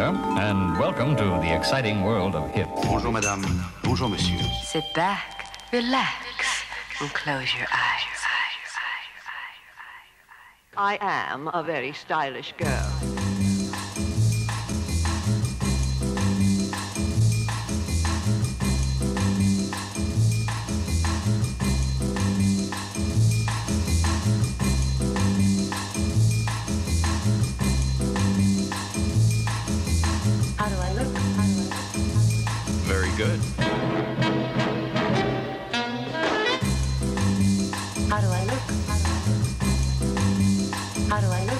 there, and welcome to the exciting world of hits. Bonjour, madame. Bonjour, monsieur. Sit back, relax, and close your eyes. I am a very stylish girl. How do I look? Very good. How do I look? How do I look?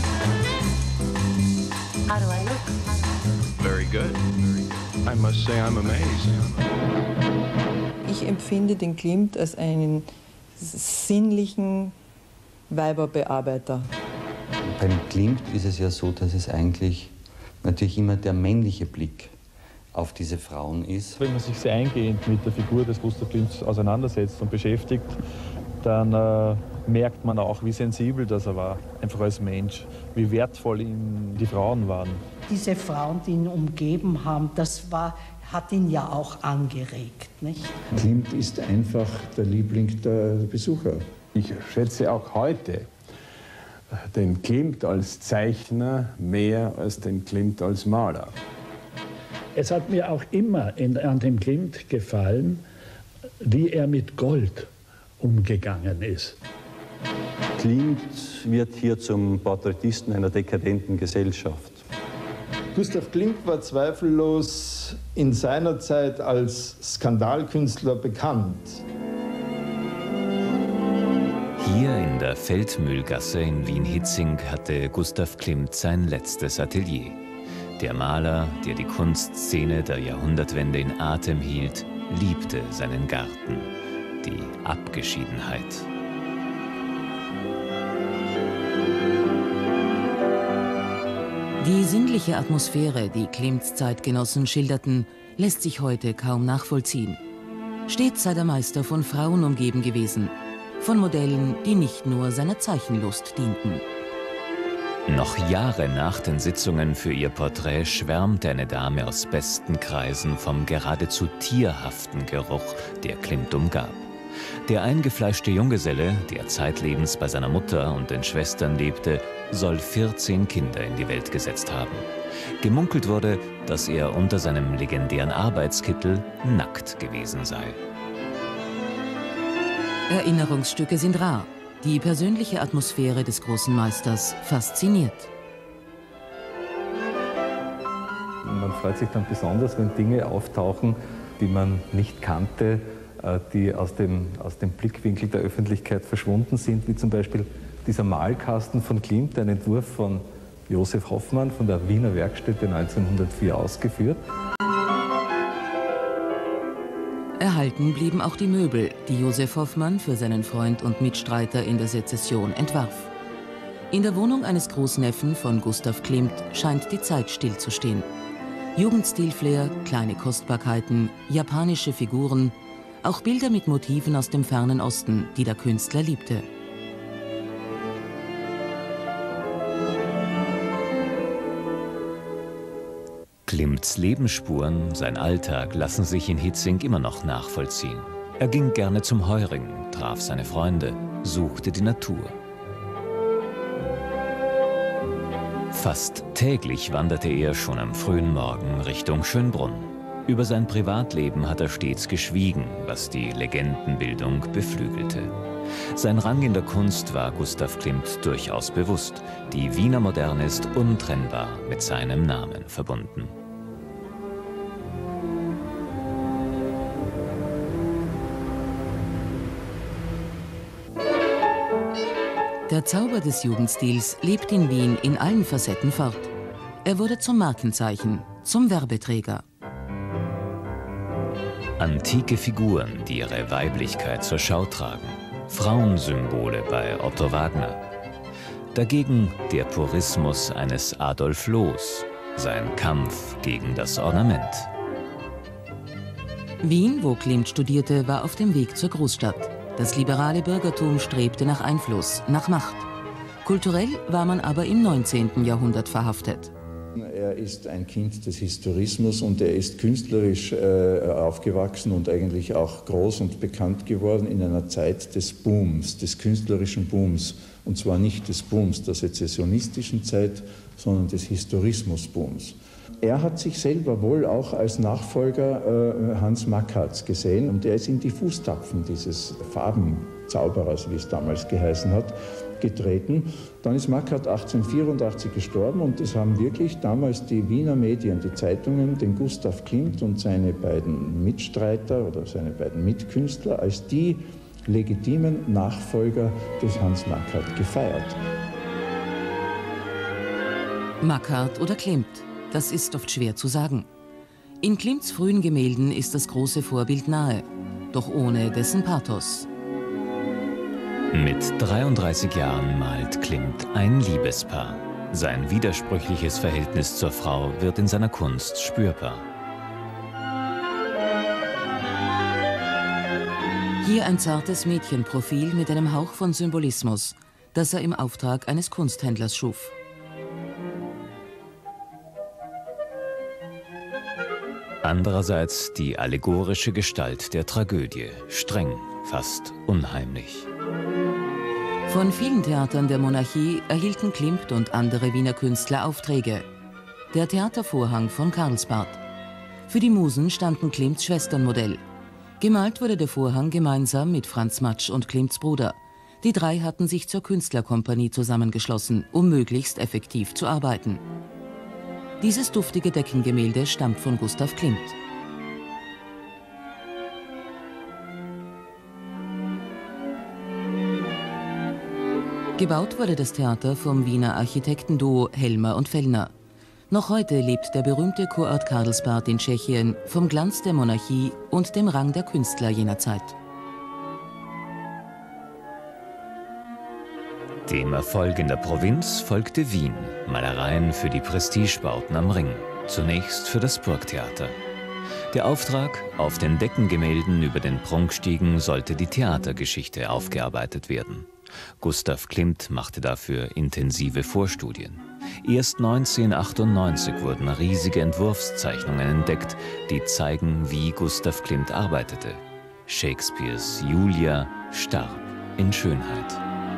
How do I look? Very good. I must say I'm amazed. Ich empfinde den Klimt als einen sinnlichen Weiberbearbeiter. Beim Klimt ist es ja so, dass es eigentlich natürlich immer der männliche Blick auf diese Frauen ist. Wenn man sich sehr eingehend mit der Figur des Gustav Klimts auseinandersetzt und beschäftigt, dann merkt man auch, wie sensibel das er war, einfach als Mensch, wie wertvoll ihm die Frauen waren. Diese Frauen, die ihn umgeben haben, hat ihn ja auch angeregt, nicht? Klimt ist einfach der Liebling der Besucher. Ich schätze auch heute den Klimt als Zeichner mehr als den Klimt als Maler. Es hat mir auch immer an dem Klimt gefallen, wie er mit Gold umgegangen ist. Klimt wird hier zum Porträtisten einer dekadenten Gesellschaft. Gustav Klimt war zweifellos in seiner Zeit als Skandalkünstler bekannt. Hier in der Feldmühlgasse in Wien-Hietzing hatte Gustav Klimt sein letztes Atelier. Der Maler, der die Kunstszene der Jahrhundertwende in Atem hielt, liebte seinen Garten, die Abgeschiedenheit. Die sinnliche Atmosphäre, die Klimts Zeitgenossen schilderten, lässt sich heute kaum nachvollziehen. Stets sei der Meister von Frauen umgeben gewesen, von Modellen, die nicht nur seiner Zeichenlust dienten. Noch Jahre nach den Sitzungen für ihr Porträt schwärmte eine Dame aus besten Kreisen vom geradezu tierhaften Geruch, der Klimt umgab. Der eingefleischte Junggeselle, der zeitlebens bei seiner Mutter und den Schwestern lebte, soll 14 Kinder in die Welt gesetzt haben. Gemunkelt wurde, dass er unter seinem legendären Arbeitskittel nackt gewesen sei. Erinnerungsstücke sind rar. Die persönliche Atmosphäre des großen Meisters fasziniert. Man freut sich dann besonders, wenn Dinge auftauchen, die man nicht kannte, die aus dem Blickwinkel der Öffentlichkeit verschwunden sind, wie zum Beispiel dieser Malkasten von Klimt, ein Entwurf von Josef Hoffmann von der Wiener Werkstätte 1904 ausgeführt. Erhalten blieben auch die Möbel, die Josef Hoffmann für seinen Freund und Mitstreiter in der Sezession entwarf. In der Wohnung eines Großneffen von Gustav Klimt scheint die Zeit stillzustehen. Jugendstilflair, kleine Kostbarkeiten, japanische Figuren, auch Bilder mit Motiven aus dem fernen Osten, die der Künstler liebte. Klimts Lebensspuren, sein Alltag lassen sich in Hietzing immer noch nachvollziehen. Er ging gerne zum Heuring, traf seine Freunde, suchte die Natur. Fast täglich wanderte er schon am frühen Morgen Richtung Schönbrunn. Über sein Privatleben hat er stets geschwiegen, was die Legendenbildung beflügelte. Sein Rang in der Kunst war Gustav Klimt durchaus bewusst. Die Wiener Moderne ist untrennbar mit seinem Namen verbunden. Der Zauber des Jugendstils lebt in Wien in allen Facetten fort. Er wurde zum Markenzeichen, zum Werbeträger. Antike Figuren, die ihre Weiblichkeit zur Schau tragen. Frauensymbole bei Otto Wagner. Dagegen der Purismus eines Adolf Loos, sein Kampf gegen das Ornament. Wien, wo Klimt studierte, war auf dem Weg zur Großstadt. Das liberale Bürgertum strebte nach Einfluss, nach Macht. Kulturell war man aber im 19. Jahrhundert verhaftet. Er ist ein Kind des Historismus und er ist künstlerisch aufgewachsen und eigentlich auch groß und bekannt geworden in einer Zeit des Booms, des künstlerischen Booms. Und zwar nicht des Booms der sezessionistischen Zeit, sondern des Historismusbooms. Er hat sich selber wohl auch als Nachfolger Hans Makkarts gesehen und er ist in die Fußtapfen dieses Farbenzauberers, wie es damals geheißen hat, getreten. Dann ist Makkart 1884 gestorben und es haben wirklich damals die Wiener Medien, die Zeitungen, den Gustav Klimt und seine beiden Mitstreiter oder seine beiden Mitkünstler als die legitimen Nachfolger des Hans Makkart gefeiert. Makkart oder Klimt, das ist oft schwer zu sagen. In Klimts frühen Gemälden ist das große Vorbild nahe, doch ohne dessen Pathos. Mit 33 Jahren malt Klimt ein Liebespaar. Sein widersprüchliches Verhältnis zur Frau wird in seiner Kunst spürbar. Hier ein zartes Mädchenprofil mit einem Hauch von Symbolismus, das er im Auftrag eines Kunsthändlers schuf. Andererseits die allegorische Gestalt der Tragödie, streng, fast unheimlich. Von vielen Theatern der Monarchie erhielten Klimt und andere Wiener Künstler Aufträge. Der Theatervorhang von Karlsbad. Für die Musen standen Klimts Schwesternmodell. Gemalt wurde der Vorhang gemeinsam mit Franz Matsch und Klimts Bruder. Die drei hatten sich zur Künstlerkompanie zusammengeschlossen, um möglichst effektiv zu arbeiten. Dieses duftige Deckengemälde stammt von Gustav Klimt. Gebaut wurde das Theater vom Wiener Architektenduo Helmer und Fellner. Noch heute lebt der berühmte Kurort Karlsbad in Tschechien vom Glanz der Monarchie und dem Rang der Künstler jener Zeit. Dem Erfolg in der Provinz folgte Wien, Malereien für die Prestigebauten am Ring, zunächst für das Burgtheater. Der Auftrag, auf den Deckengemälden über den Prunkstiegen sollte die Theatergeschichte aufgearbeitet werden. Gustav Klimt machte dafür intensive Vorstudien. Erst 1998 wurden riesige Entwurfszeichnungen entdeckt, die zeigen, wie Gustav Klimt arbeitete. Shakespeares Julia starb in Schönheit.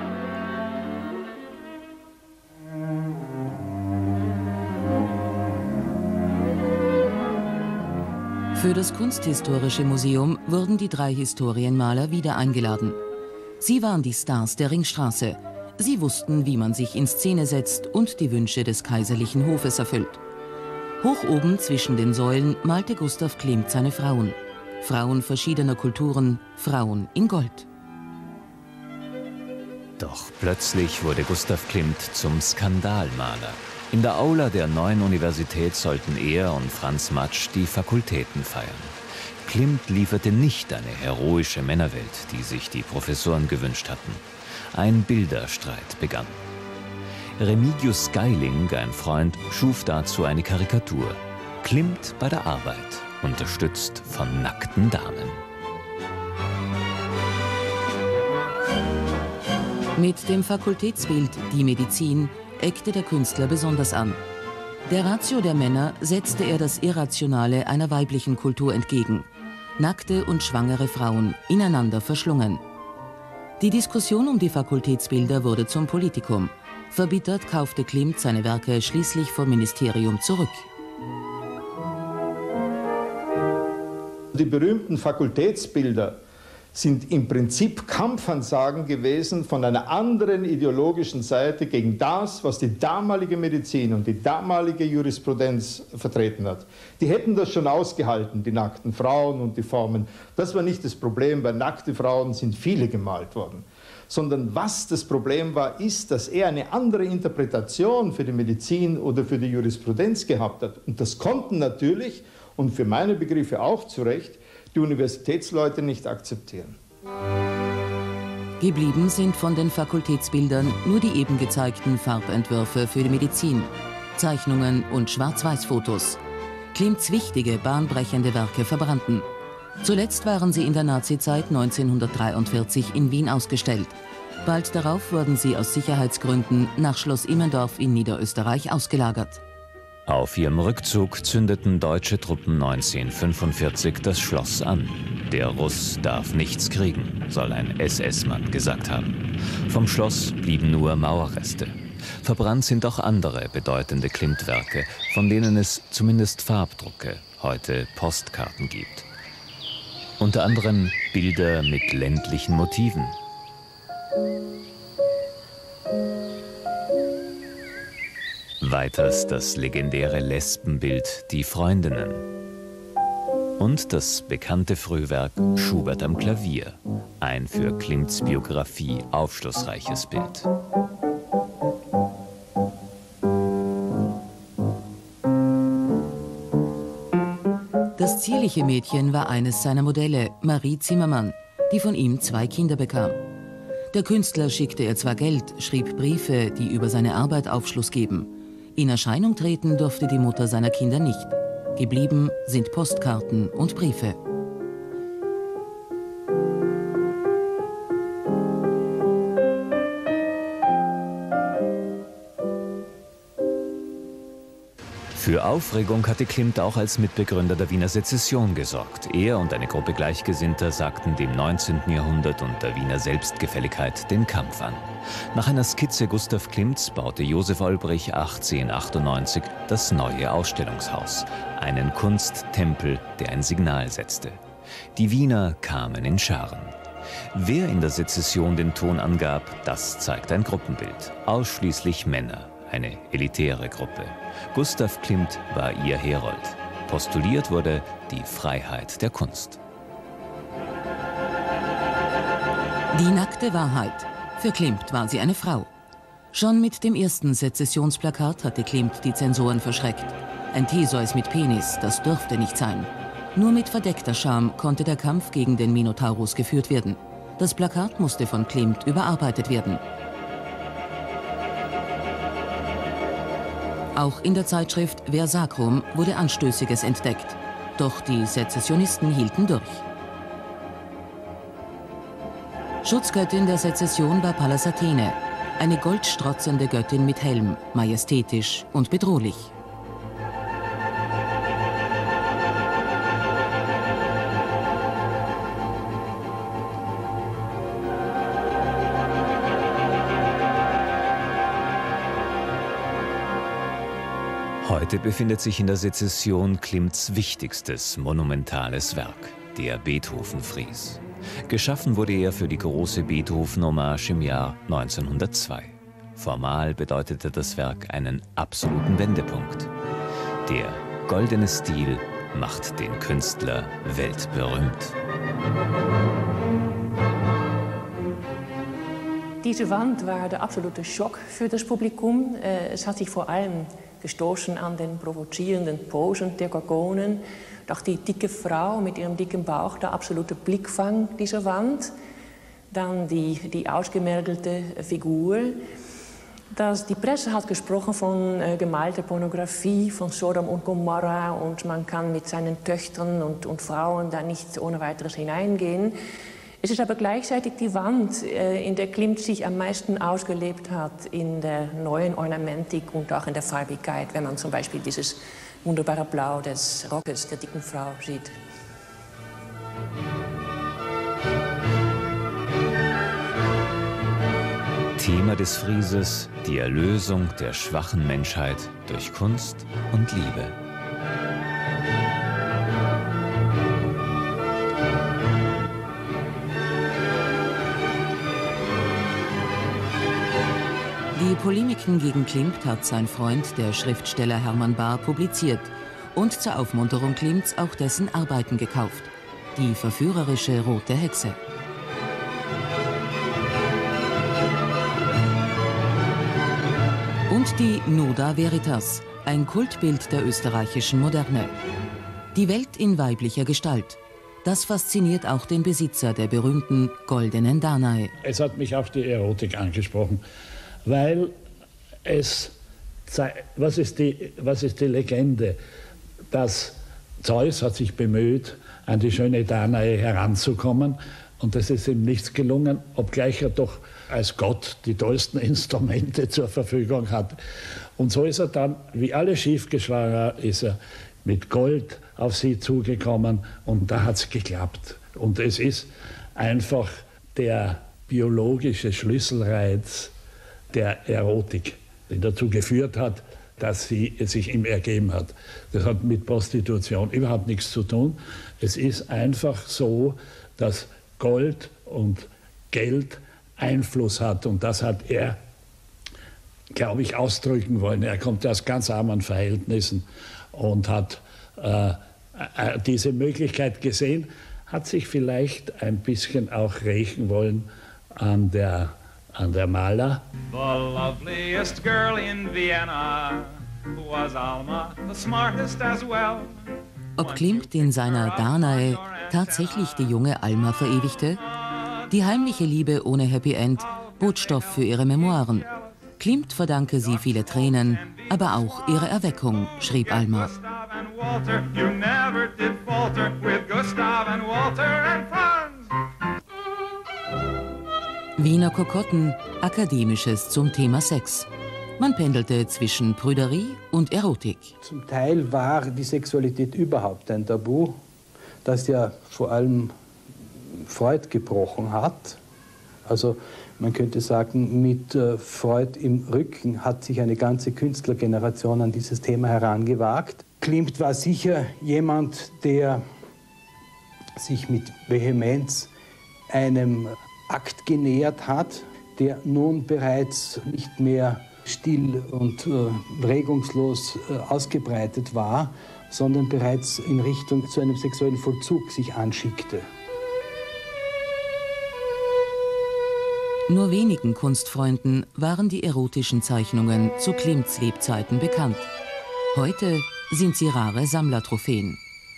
Für das Kunsthistorische Museum wurden die drei Historienmaler wieder eingeladen. Sie waren die Stars der Ringstraße. Sie wussten, wie man sich in Szene setzt und die Wünsche des kaiserlichen Hofes erfüllt. Hoch oben zwischen den Säulen malte Gustav Klimt seine Frauen. Frauen verschiedener Kulturen, Frauen in Gold. Doch plötzlich wurde Gustav Klimt zum Skandalmaler. In der Aula der Neuen Universität sollten er und Franz Matsch die Fakultäten feiern. Klimt lieferte nicht eine heroische Männerwelt, die sich die Professoren gewünscht hatten. Ein Bilderstreit begann. Remigius Geiling, ein Freund, schuf dazu eine Karikatur. Klimt bei der Arbeit, unterstützt von nackten Damen. Mit dem Fakultätsbild Die Medizin eckte der Künstler besonders an. Der Ratio der Männer setzte er das Irrationale einer weiblichen Kultur entgegen. Nackte und schwangere Frauen, ineinander verschlungen. Die Diskussion um die Fakultätsbilder wurde zum Politikum. Verbittert kaufte Klimt seine Werke schließlich vom Ministerium zurück. Die berühmten Fakultätsbilder sind im Prinzip Kampfansagen gewesen von einer anderen ideologischen Seite gegen das, was die damalige Medizin und die damalige Jurisprudenz vertreten hat. Die hätten das schon ausgehalten, die nackten Frauen und die Formen. Das war nicht das Problem, weil nackte Frauen sind viele gemalt worden. Sondern was das Problem war, ist, dass er eine andere Interpretation für die Medizin oder für die Jurisprudenz gehabt hat. Und das konnten natürlich, und für meine Begriffe auch zu Recht, die Universitätsleute nicht akzeptieren. Geblieben sind von den Fakultätsbildern nur die eben gezeigten Farbentwürfe für die Medizin, Zeichnungen und Schwarz-Weiß-Fotos. Klimts wichtige, bahnbrechende Werke verbrannten. Zuletzt waren sie in der Nazizeit 1943 in Wien ausgestellt. Bald darauf wurden sie aus Sicherheitsgründen nach Schloss Immendorf in Niederösterreich ausgelagert. Auf ihrem Rückzug zündeten deutsche Truppen 1945 das Schloss an. Der Russ darf nichts kriegen, soll ein SS-Mann gesagt haben. Vom Schloss blieben nur Mauerreste. Verbrannt sind auch andere bedeutende Klimt-Werke, von denen es zumindest Farbdrucke, heute Postkarten gibt. Unter anderem Bilder mit ländlichen Motiven. Weiters das legendäre Lesbenbild Die Freundinnen. Und das bekannte Frühwerk Schubert am Klavier. Ein für Klimts Biografie aufschlussreiches Bild. Das zierliche Mädchen war eines seiner Modelle, Marie Zimmermann, die von ihm 2 Kinder bekam. Der Künstler schickte ihr zwar Geld, schrieb Briefe, die über seine Arbeit Aufschluss geben. In Erscheinung treten durfte die Mutter seiner Kinder nicht. Geblieben sind Postkarten und Briefe. Für Aufregung hatte Klimt auch als Mitbegründer der Wiener Sezession gesorgt. Er und eine Gruppe Gleichgesinnter sagten dem 19. Jahrhundert und der Wiener Selbstgefälligkeit den Kampf an. Nach einer Skizze Gustav Klimts baute Josef Olbrich 1898 das neue Ausstellungshaus, einen Kunsttempel, der ein Signal setzte. Die Wiener kamen in Scharen. Wer in der Sezession den Ton angab, das zeigt ein Gruppenbild. Ausschließlich Männer. Eine elitäre Gruppe. Gustav Klimt war ihr Herold. Postuliert wurde die Freiheit der Kunst. Die nackte Wahrheit. Für Klimt war sie eine Frau. Schon mit dem ersten Sezessionsplakat hatte Klimt die Zensoren verschreckt. Ein Theseus mit Penis, das durfte nicht sein. Nur mit verdeckter Scham konnte der Kampf gegen den Minotaurus geführt werden. Das Plakat musste von Klimt überarbeitet werden. Auch in der Zeitschrift Ver Sacrum wurde Anstößiges entdeckt. Doch die Sezessionisten hielten durch. Schutzgöttin der Sezession war Pallas Athene, eine goldstrotzende Göttin mit Helm, majestätisch und bedrohlich. Heute befindet sich in der Sezession Klimts wichtigstes monumentales Werk, der Beethoven-Fries. Geschaffen wurde er für die große Beethoven-Hommage im Jahr 1902. Formal bedeutete das Werk einen absoluten Wendepunkt. Der goldene Stil macht den Künstler weltberühmt. Diese Wand war der absolute Schock für das Publikum. Es hat sich vor allem gestoßen an den provozierenden Posen der Gorgonen. Doch die dicke Frau mit ihrem dicken Bauch, der absolute Blickfang dieser Wand. Dann die ausgemergelte Figur. Die Presse hat gesprochen von gemalter Pornografie, von Sodom und Gomorra. Und man kann mit seinen Töchtern und Frauen da nicht ohne weiteres hineingehen. Es ist aber gleichzeitig die Wand, in der Klimt sich am meisten ausgelebt hat, in der neuen Ornamentik und auch in der Farbigkeit, wenn man zum Beispiel dieses wunderbare Blau des Rockes der dicken Frau sieht. Thema des Frieses: die Erlösung der schwachen Menschheit durch Kunst und Liebe. Die Polemiken gegen Klimt hat sein Freund, der Schriftsteller Hermann Bahr, publiziert und zur Aufmunterung Klimts auch dessen Arbeiten gekauft. Die verführerische Rote Hexe. Und die Nuda Veritas, ein Kultbild der österreichischen Moderne. Die Welt in weiblicher Gestalt. Das fasziniert auch den Besitzer der berühmten goldenen Danae. Es hat mich auf die Erotik angesprochen, weil was ist die Legende? Dass Zeus hat sich bemüht, an die schöne Danae heranzukommen, und es ist ihm nichts gelungen, obgleich er doch als Gott die tollsten Instrumente zur Verfügung hat. Und so ist er dann, wie alle Schiefgeschlagener, ist er mit Gold auf sie zugekommen und da hat es geklappt. Und es ist einfach der biologische Schlüsselreiz der Erotik, die dazu geführt hat, dass sie sich ihm ergeben hat. Das hat mit Prostitution überhaupt nichts zu tun. Es ist einfach so, dass Gold und Geld Einfluss hat und das hat er, glaube ich, ausdrücken wollen. Er kommt aus ganz armen Verhältnissen und hat diese Möglichkeit gesehen, hat sich vielleicht ein bisschen auch rächen wollen an der Mahler. The loveliest girl in Vienna was Alma, the smartest as well. Ob Klimt in seiner Danae tatsächlich die junge Alma verewigte? Die heimliche Liebe ohne Happy End bot Stoff für ihre Memoiren. Klimt verdanke sie viele Tränen, aber auch ihre Erweckung, schrieb Alma. Wiener Kokotten, Akademisches zum Thema Sex. Man pendelte zwischen Prüderie und Erotik. Zum Teil war die Sexualität überhaupt ein Tabu, das ja vor allem Freud gebrochen hat. Also man könnte sagen, mit Freud im Rücken hat sich eine ganze Künstlergeneration an dieses Thema herangewagt. Klimt war sicher jemand, der sich mit Vehemenz einem Akt genähert hat, der nun bereits nicht mehr still und regungslos ausgebreitet war, sondern bereits in Richtung zu einem sexuellen Vollzug sich anschickte. Nur wenigen Kunstfreunden waren die erotischen Zeichnungen zu Klimts Lebzeiten bekannt. Heute sind sie rare Sammlertrophäen.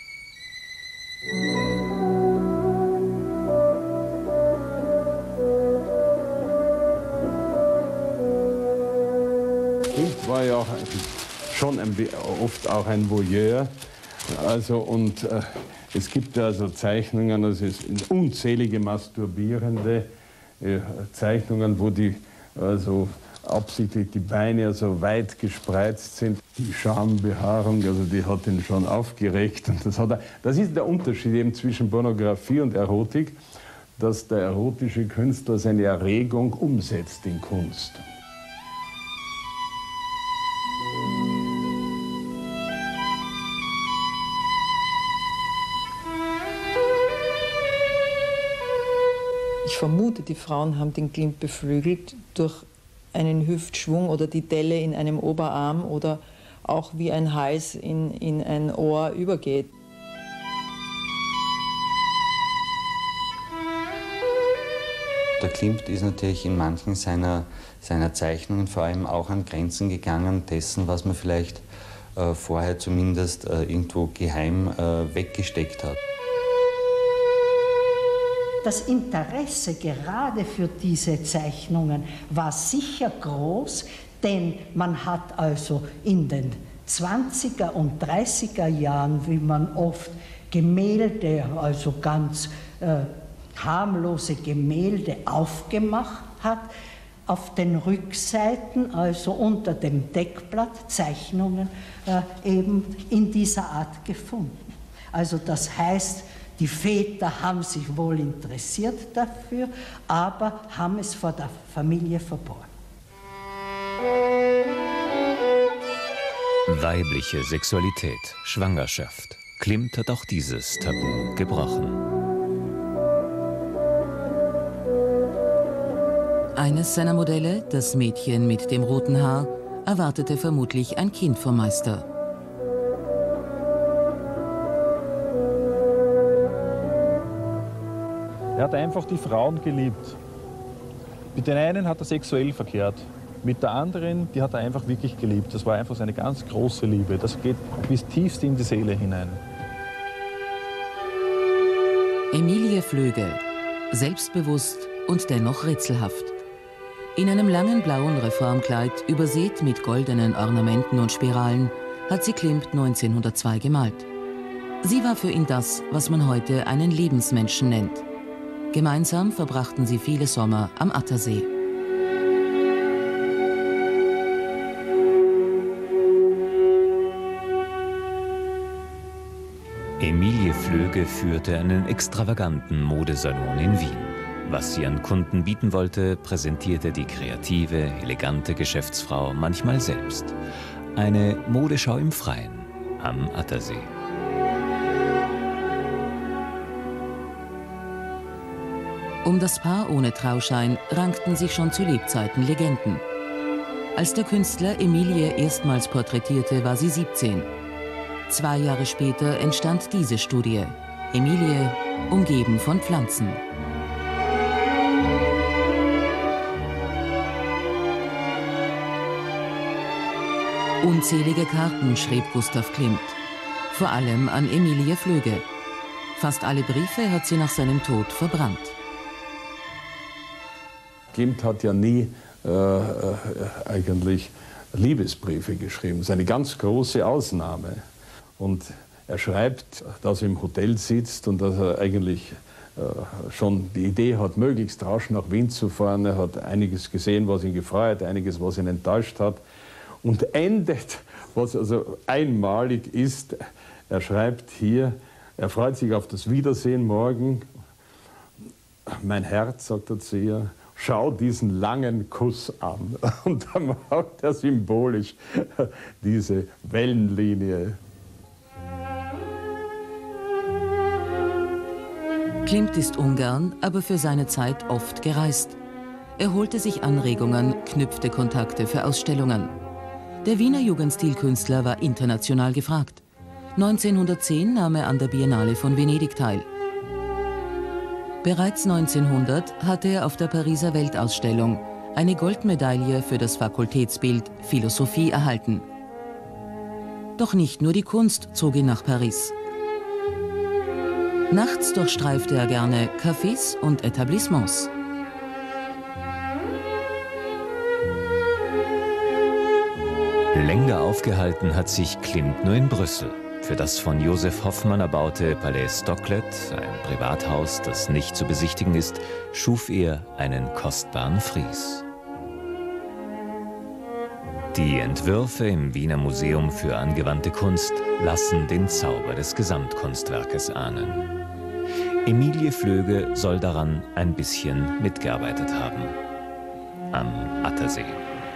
Klimt war ja auch schon oft auch ein Voyeur. Also, und es gibt also Zeichnungen, also es sind unzählige masturbierende Zeichnungen, wo die also absichtlich die Beine so weit gespreizt sind. Die Schambehaarung, also die hat ihn schon aufgeregt. Und das ist der Unterschied eben zwischen Pornografie und Erotik, dass der erotische Künstler seine Erregung umsetzt in Kunst. Ich vermute, die Frauen haben den Klimt beflügelt durch einen Hüftschwung oder die Delle in einem Oberarm oder auch wie ein Hals in ein Ohr übergeht. Der Klimt ist natürlich in manchen seiner Zeichnungen vor allem auch an Grenzen gegangen dessen, was man vielleicht vorher zumindest irgendwo geheim weggesteckt hat. Das Interesse gerade für diese Zeichnungen war sicher groß, denn man hat also in den 20er und 30er Jahren, wie man oft Gemälde, also ganz harmlose Gemälde aufgemacht hat, auf den Rückseiten, also unter dem Deckblatt, Zeichnungen eben in dieser Art gefunden. Also das heißt, die Väter haben sich wohl interessiert dafür, aber haben es vor der Familie verborgen. Weibliche Sexualität, Schwangerschaft. Klimt hat auch dieses Tabu gebrochen. Eines seiner Modelle, das Mädchen mit dem roten Haar, erwartete vermutlich ein Kind vom Meister. Er hat einfach die Frauen geliebt. Mit den einen hat er sexuell verkehrt, mit der anderen, die hat er einfach wirklich geliebt. Das war einfach seine ganz große Liebe. Das geht bis tiefst in die Seele hinein. Emilie Flögel, selbstbewusst und dennoch rätselhaft. In einem langen blauen Reformkleid, übersät mit goldenen Ornamenten und Spiralen, hat sie Klimt 1902 gemalt. Sie war für ihn das, was man heute einen Lebensmenschen nennt. Gemeinsam verbrachten sie viele Sommer am Attersee. Emilie Flöge führte einen extravaganten Modesalon in Wien. Was sie an Kunden bieten wollte, präsentierte die kreative, elegante Geschäftsfrau manchmal selbst. Eine Modeschau im Freien am Attersee. Um das Paar ohne Trauschein rankten sich schon zu Lebzeiten Legenden. Als der Künstler Emilie erstmals porträtierte, war sie 17. 2 Jahre später entstand diese Studie. Emilie, umgeben von Pflanzen. Unzählige Karten schrieb Gustav Klimt, vor allem an Emilie Flöge. Fast alle Briefe hat sie nach seinem Tod verbrannt. Klimt hat ja nie eigentlich Liebesbriefe geschrieben. Das ist eine ganz große Ausnahme. Und er schreibt, dass er im Hotel sitzt und dass er eigentlich schon die Idee hat, möglichst rasch nach Wien zu fahren. Er hat einiges gesehen, was ihn gefreut, einiges, was ihn enttäuscht hat. Und endet, was also einmalig ist, er schreibt hier, er freut sich auf das Wiedersehen morgen. Mein Herz, sagt er zu ihr, schau diesen langen Kuss an. Und dann macht er symbolisch diese Wellenlinie. Klimt ist ungern, aber für seine Zeit oft gereist. Er holte sich Anregungen, knüpfte Kontakte für Ausstellungen. Der Wiener Jugendstilkünstler war international gefragt. 1910 nahm er an der Biennale von Venedig teil. Bereits 1900 hatte er auf der Pariser Weltausstellung eine Goldmedaille für das Fakultätsbild Philosophie erhalten. Doch nicht nur die Kunst zog ihn nach Paris. Nachts durchstreifte er gerne Cafés und Etablissements. Länger aufgehalten hat sich Klimt nur in Brüssel. Für das von Joseph Hoffmann erbaute Palais Stocklet, ein Privathaus, das nicht zu besichtigen ist, schuf er einen kostbaren Fries. Die Entwürfe im Wiener Museum für angewandte Kunst lassen den Zauber des Gesamtkunstwerkes ahnen. Emilie Flöge soll daran ein bisschen mitgearbeitet haben. Am Attersee.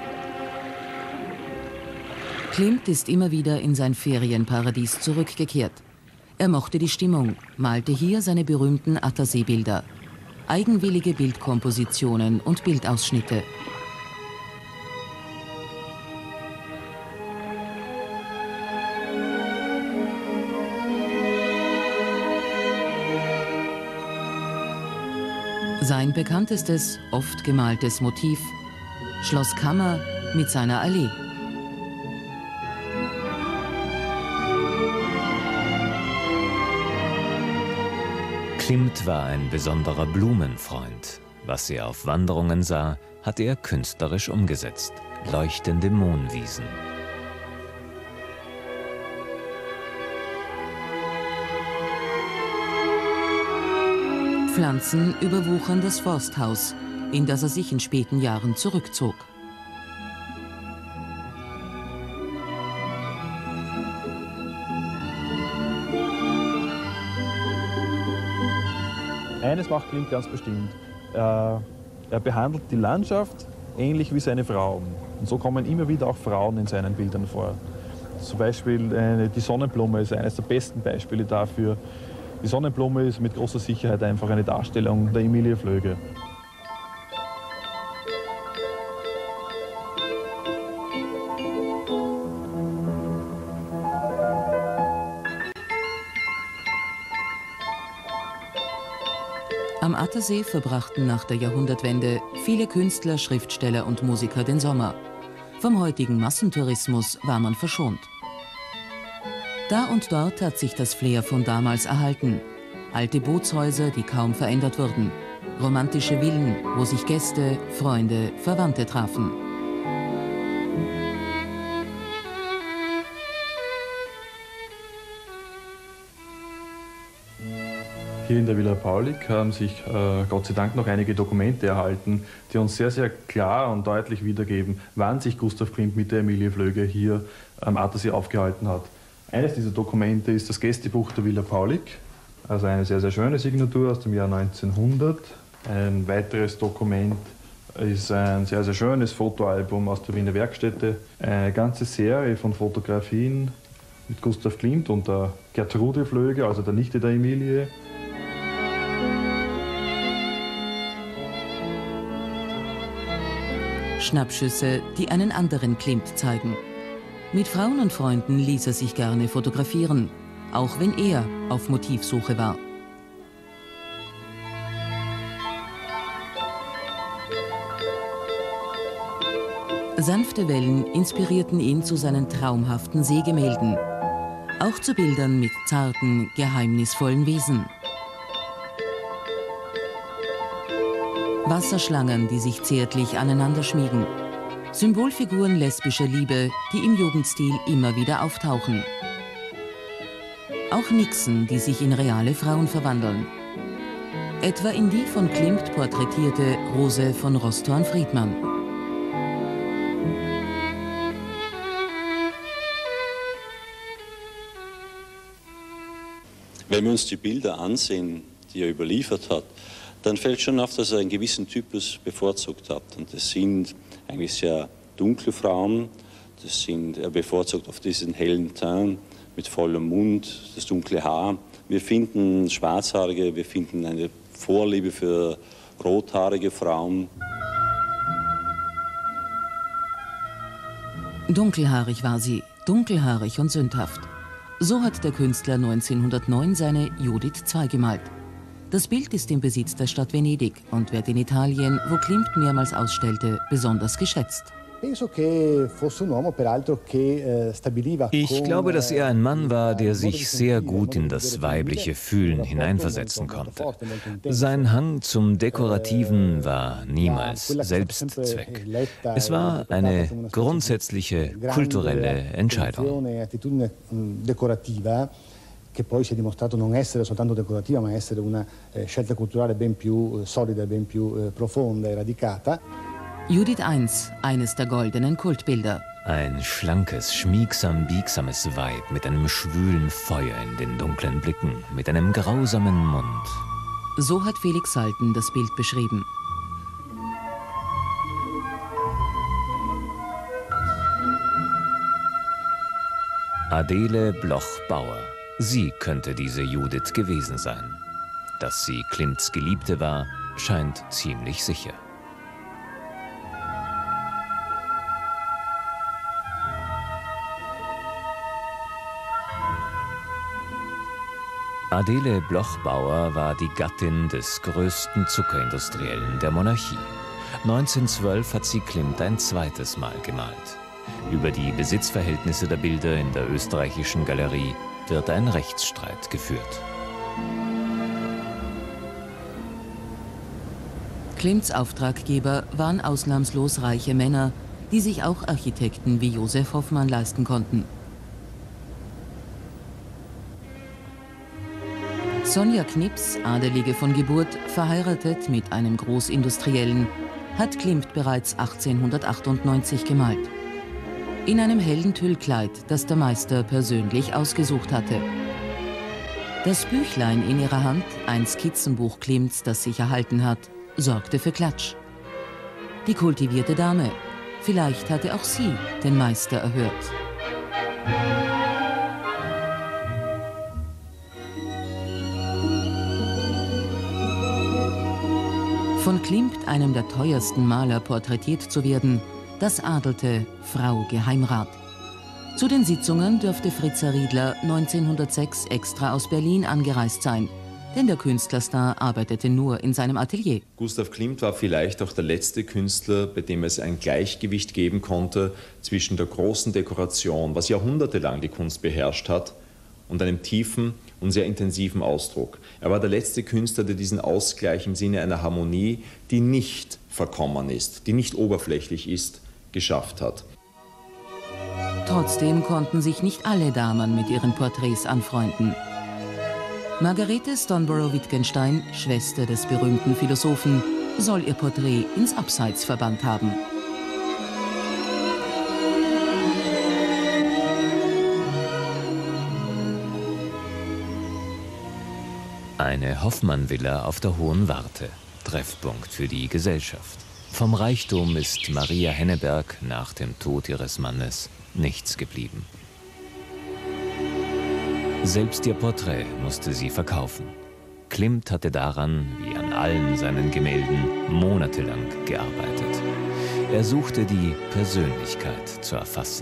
Klimt ist immer wieder in sein Ferienparadies zurückgekehrt. Er mochte die Stimmung, malte hier seine berühmten Atterseebilder. Eigenwillige Bildkompositionen und Bildausschnitte. Sein bekanntestes, oft gemaltes Motiv: Schloss Kammer mit seiner Allee. Klimt war ein besonderer Blumenfreund. Was er auf Wanderungen sah, hat er künstlerisch umgesetzt. Leuchtende Mohnwiesen. Pflanzen überwuchern das Forsthaus, in das er sich in späten Jahren zurückzog. Eines macht Klimt ganz bestimmt. Er behandelt die Landschaft ähnlich wie seine Frau. Und so kommen immer wieder auch Frauen in seinen Bildern vor. Zum Beispiel die Sonnenblume ist eines der besten Beispiele dafür. Die Sonnenblume ist mit großer Sicherheit einfach eine Darstellung der Emilie Flöge. Am Attersee verbrachten nach der Jahrhundertwende viele Künstler, Schriftsteller und Musiker den Sommer. Vom heutigen Massentourismus war man verschont. Da und dort hat sich das Flair von damals erhalten. Alte Bootshäuser, die kaum verändert wurden. Romantische Villen, wo sich Gäste, Freunde, Verwandte trafen. Hier in der Villa Paulik haben sich Gott sei Dank noch einige Dokumente erhalten, die uns sehr, sehr klar und deutlich wiedergeben, wann sich Gustav Klimt mit der Emilie Flöge hier am Attersee aufgehalten hat. Eines dieser Dokumente ist das Gästebuch der Villa Paulik, also eine sehr, sehr schöne Signatur aus dem Jahr 1900. Ein weiteres Dokument ist ein sehr, sehr schönes Fotoalbum aus der Wiener Werkstätte. Eine ganze Serie von Fotografien mit Gustav Klimt und der Gertrude Flöge, also der Nichte der Emilie. Schnappschüsse, die einen anderen Klimt zeigen. Mit Frauen und Freunden ließ er sich gerne fotografieren, auch wenn er auf Motivsuche war. Sanfte Wellen inspirierten ihn zu seinen traumhaften Seegemälden, auch zu Bildern mit zarten, geheimnisvollen Wesen. Wasserschlangen, die sich zärtlich aneinander schmiegen. Symbolfiguren lesbischer Liebe, die im Jugendstil immer wieder auftauchen. Auch Nixen, die sich in reale Frauen verwandeln. Etwa in die von Klimt porträtierte Rose von Rosthorn-Friedmann. Wenn wir uns die Bilder ansehen, die er überliefert hat, dann fällt schon auf, dass er einen gewissen Typus bevorzugt hat. Und das sind eigentlich sehr dunkle Frauen. Er bevorzugt auf diesen hellen Teint mit vollem Mund, das dunkle Haar. Wir finden Schwarzhaarige, wir finden eine Vorliebe für rothaarige Frauen. Dunkelhaarig war sie, dunkelhaarig und sündhaft. So hat der Künstler 1909 seine Judith II gemalt. Das Bild ist im Besitz der Stadt Venedig und wird in Italien, wo Klimt mehrmals ausstellte, besonders geschätzt. Ich glaube, dass er ein Mann war, der sich sehr gut in das weibliche Fühlen hineinversetzen konnte. Sein Hang zum Dekorativen war niemals Selbstzweck. Es war eine grundsätzliche kulturelle Entscheidung. Che poi si è dimostrato non essere soltanto decorativa, ma essere una scelta culturale ben più solida, ben più profonda e radicata. Judith I, eines der goldenen Kultbilder. Ein schlankes, schmiegsam-biegsames Weib mit einem schwülen Feuer in den dunklen Blicken, mit einem grausamen Mund. So hat Felix Salten das Bild beschrieben. Adele Bloch-Bauer. Sie könnte diese Judith gewesen sein. Dass sie Klimts Geliebte war, scheint ziemlich sicher. Adele Bloch-Bauer war die Gattin des größten Zuckerindustriellen der Monarchie. 1912 hat sie Klimt ein zweites Mal gemalt. Über die Besitzverhältnisse der Bilder in der österreichischen Galerie wird ein Rechtsstreit geführt. Klimts Auftraggeber waren ausnahmslos reiche Männer, die sich auch Architekten wie Josef Hoffmann leisten konnten. Sonja Knips, Adelige von Geburt, verheiratet mit einem Großindustriellen, hat Klimt bereits 1898 gemalt. In einem hellen Tüllkleid, das der Meister persönlich ausgesucht hatte. Das Büchlein in ihrer Hand, ein Skizzenbuch Klimts, das sich erhalten hat, sorgte für Klatsch. Die kultivierte Dame, vielleicht hatte auch sie den Meister erhört. Von Klimt, einem der teuersten Maler, porträtiert zu werden, das adelte Frau Geheimrat. Zu den Sitzungen dürfte Fritza Riedler 1906 extra aus Berlin angereist sein, denn der Künstlerstar arbeitete nur in seinem Atelier. Gustav Klimt war vielleicht auch der letzte Künstler, bei dem es ein Gleichgewicht geben konnte zwischen der großen Dekoration, was jahrhundertelang die Kunst beherrscht hat, und einem tiefen und sehr intensiven Ausdruck. Er war der letzte Künstler, der diesen Ausgleich im Sinne einer Harmonie, die nicht verkommen ist, die nicht oberflächlich ist, geschafft hat. Trotzdem konnten sich nicht alle Damen mit ihren Porträts anfreunden. Margarete Stonborough-Wittgenstein, Schwester des berühmten Philosophen, soll ihr Porträt ins Abseits verbannt haben. Eine Hoffmann-Villa auf der Hohen Warte, Treffpunkt für die Gesellschaft. Vom Reichtum ist Maria Henneberg nach dem Tod ihres Mannes nichts geblieben. Selbst ihr Porträt musste sie verkaufen. Klimt hatte daran, wie an allen seinen Gemälden, monatelang gearbeitet. Er suchte die Persönlichkeit zu erfassen.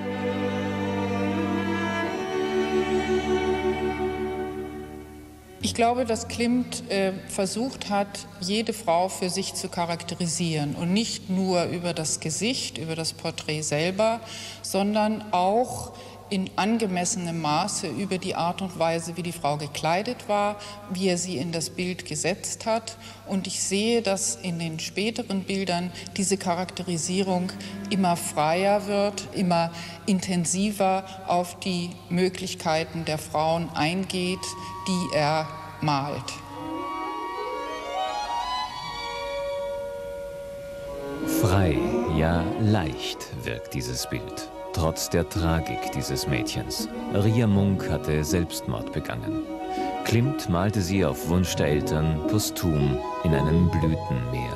Ich glaube, dass Klimt versucht hat, jede Frau für sich zu charakterisieren und nicht nur über das Gesicht, über das Porträt selber, sondern auch in angemessenem Maße über die Art und Weise, wie die Frau gekleidet war, wie er sie in das Bild gesetzt hat. Und ich sehe, dass in den späteren Bildern diese Charakterisierung immer freier wird, immer intensiver auf die Möglichkeiten der Frauen eingeht, die er malt. Frei, ja leicht wirkt dieses Bild. Trotz der Tragik dieses Mädchens. Ria Munk hatte Selbstmord begangen. Klimt malte sie auf Wunsch der Eltern posthum in einem Blütenmeer.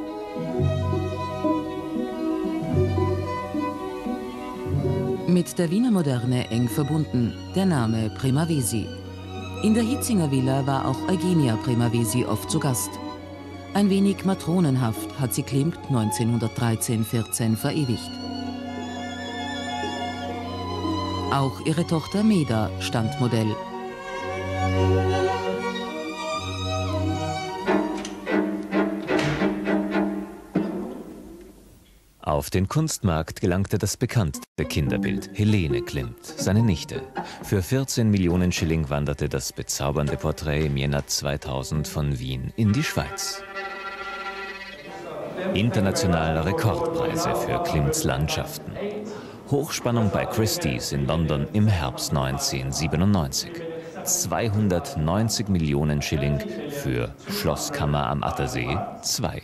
Mit der Wiener Moderne eng verbunden, der Name Primavesi. In der Hitzinger Villa war auch Eugenia Primavesi oft zu Gast. Ein wenig matronenhaft hat sie Klimt 1913-14 verewigt. Auch ihre Tochter Meda stand Modell. Auf den Kunstmarkt gelangte das bekannteste Kinderbild, Helene Klimt, seine Nichte. Für 14 Millionen Schilling wanderte das bezaubernde Porträt im Jänner 2000 von Wien in die Schweiz. Internationale Rekordpreise für Klimts Landschaften. Hochspannung bei Christie's in London im Herbst 1997. 290 Millionen Schilling für Schlosskammer am Attersee 2.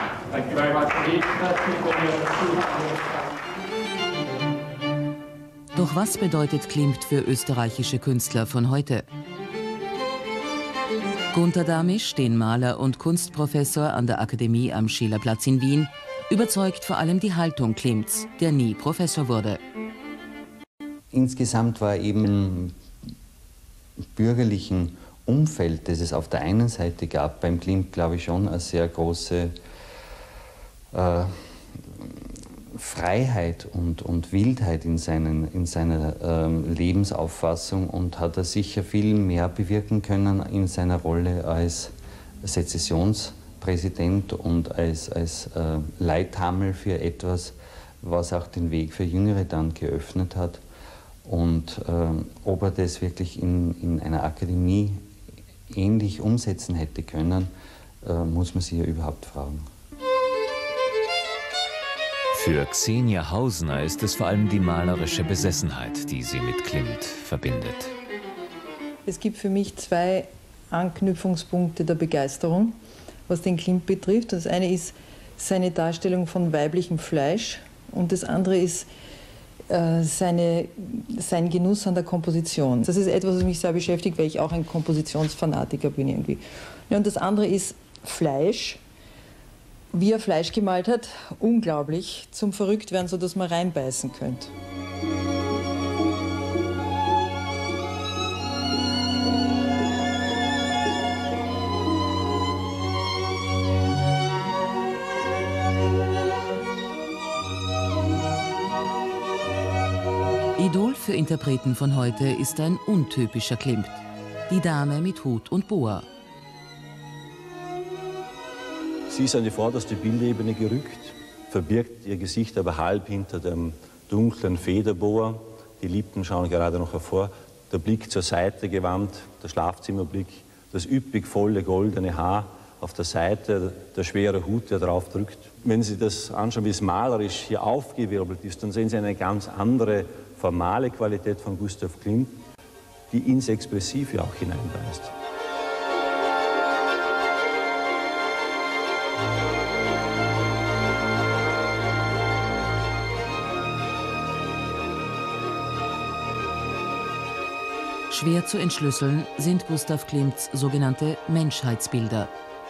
Doch was bedeutet Klimt für österreichische Künstler von heute? Gunter Damisch, den Maler und Kunstprofessor an der Akademie am Schillerplatz in Wien, überzeugt vor allem die Haltung Klimts, der nie Professor wurde. Insgesamt war eben im bürgerlichen Umfeld, das es auf der einen Seite gab, beim Klimt, glaube ich, schon eine sehr große Freiheit und Wildheit in seiner Lebensauffassung und hat er sicher viel mehr bewirken können in seiner Rolle als Sezessionspräsident und als Leithammel für etwas, was auch den Weg für Jüngere dann geöffnet hat. Und ob er das wirklich in einer Akademie ähnlich umsetzen hätte können, muss man sich ja überhaupt fragen. Für Xenia Hausner ist es vor allem die malerische Besessenheit, die sie mit Klimt verbindet. Es gibt für mich zwei Anknüpfungspunkte der Begeisterung, was den Klimt betrifft. Das eine ist seine Darstellung von weiblichem Fleisch und das andere ist sein Genuss an der Komposition. Das ist etwas, was mich sehr beschäftigt, weil ich auch ein Kompositionsfanatiker bin irgendwie. Ja, und das andere ist Fleisch. Wie er Fleisch gemalt hat, unglaublich, zum Verrücktwerden, sodass man reinbeißen könnte. Idol für Interpreten von heute ist ein untypischer Klimt. Die Dame mit Hut und Boa. Sie ist an die vorderste Bildebene gerückt, verbirgt ihr Gesicht aber halb hinter dem dunklen Federboa. Die Lippen schauen gerade noch hervor, der Blick zur Seite gewandt, der Schlafzimmerblick, das üppig volle goldene Haar auf der Seite, der schwere Hut, der drauf drückt. Wenn Sie das anschauen, wie es malerisch hier aufgewirbelt ist, dann sehen Sie eine ganz andere formale Qualität von Gustav Klimt, die ins Expressive auch hineinweist. Schwer zu entschlüsseln sind Gustav Klimts sogenannte Menschheitsbilder.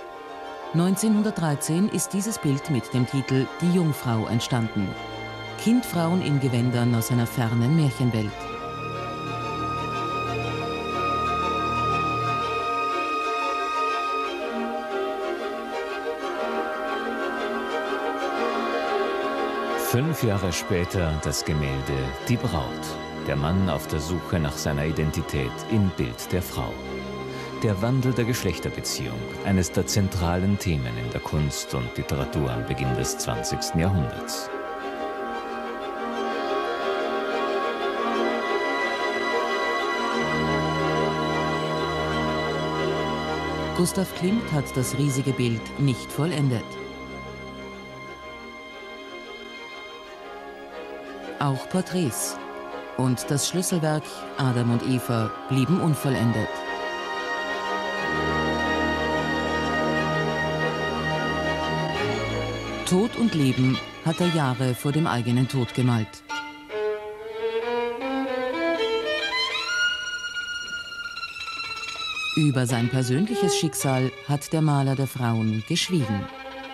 1913 ist dieses Bild mit dem Titel Die Jungfrau entstanden. Kindfrauen in Gewändern aus einer fernen Märchenwelt. Fünf Jahre später das Gemälde Die Braut. Der Mann auf der Suche nach seiner Identität im Bild der Frau. Der Wandel der Geschlechterbeziehung, eines der zentralen Themen in der Kunst und Literatur am Beginn des 20. Jahrhunderts. Gustav Klimt hat das riesige Bild nicht vollendet. Auch Porträts und das Schlüsselwerk Adam und Eva blieben unvollendet. Tod und Leben hat er Jahre vor dem eigenen Tod gemalt. Über sein persönliches Schicksal hat der Maler der Frauen geschwiegen.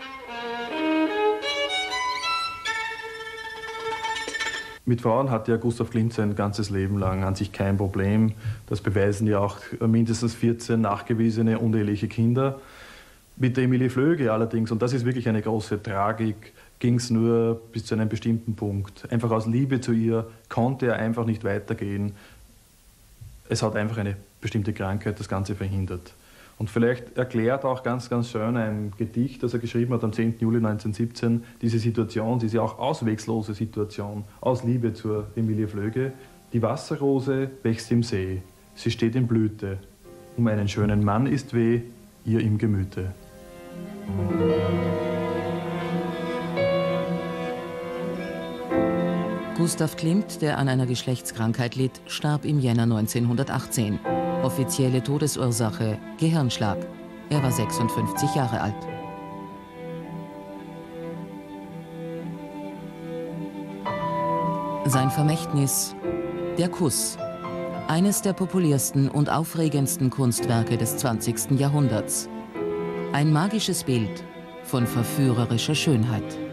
Mit Frauen hat ja Gustav Klimt sein ganzes Leben lang an sich kein Problem. Das beweisen ja auch mindestens 14 nachgewiesene uneheliche Kinder. Mit der Emilie Flöge allerdings, und das ist wirklich eine große Tragik, ging es nur bis zu einem bestimmten Punkt. Einfach aus Liebe zu ihr konnte er einfach nicht weitergehen. Es hat einfach eine bestimmte Krankheit das Ganze verhindert. Und vielleicht erklärt auch ganz, ganz schön ein Gedicht, das er geschrieben hat am 10. Juli 1917, diese Situation, diese auch auswegslose Situation, aus Liebe zur Emilie Flöge. Die Wasserrose wächst im See, sie steht in Blüte. Um einen schönen Mann ist weh, ihr im Gemüte. Gustav Klimt, der an einer Geschlechtskrankheit litt, starb im Jänner 1918. Offizielle Todesursache Gehirnschlag. Er war 56 Jahre alt. Sein Vermächtnis: Der Kuss. Eines der populärsten und aufregendsten Kunstwerke des 20. Jahrhunderts. Ein magisches Bild von verführerischer Schönheit.